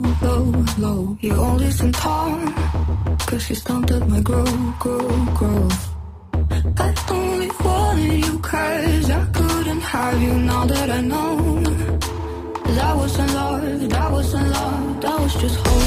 low, low. You only listen tall, cause you stunted my growth. I only wanted you cause I couldn't have you now that I know. That wasn't love, that wasn't love, that was just hope.